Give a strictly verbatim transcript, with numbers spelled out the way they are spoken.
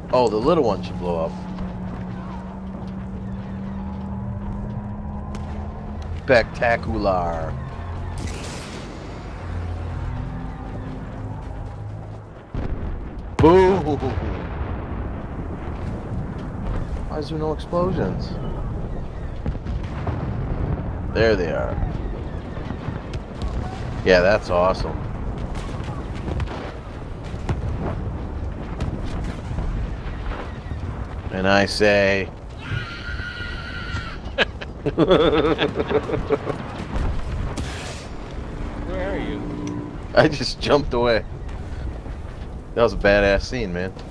Oh, the little one should blow up. Spectacular. Boom! Why is there no explosions? There they are. Yeah, that's awesome. And I say... Where are you? I just jumped away. That was a badass scene, man.